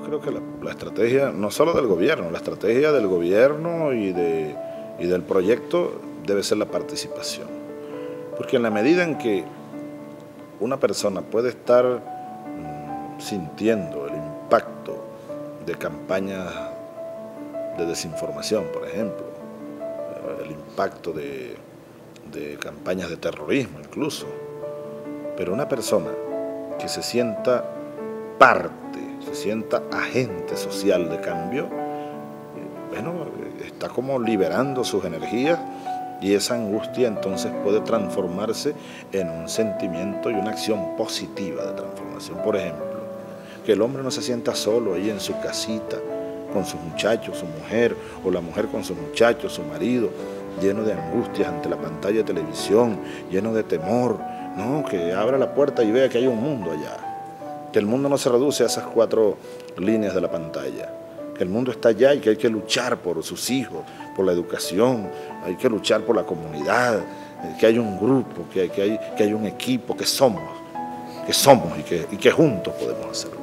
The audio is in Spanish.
creo que la estrategia, no solo del gobierno, la estrategia del gobierno y del proyecto debe ser la participación. Porque en la medida en que una persona puede estar sintiendo el impacto de campañas de desinformación, por ejemplo, el impacto de campañas de terrorismo incluso, pero una persona que se sienta parte, se sienta agente social de cambio, bueno, está como liberando sus energías y esa angustia entonces puede transformarse en un sentimiento y una acción positiva de transformación. Por ejemplo, que el hombre no se sienta solo ahí en su casita, con sus muchachos, su mujer, o la mujer con sus muchachos, su marido, lleno de angustias ante la pantalla de televisión, lleno de temor, no, que abra la puerta y vea que hay un mundo allá, que el mundo no se reduce a esas 4 líneas de la pantalla, que el mundo está allá y que hay que luchar por sus hijos, por la educación, hay que luchar por la comunidad, que hay un grupo, que hay un equipo, que somos y que juntos podemos hacerlo.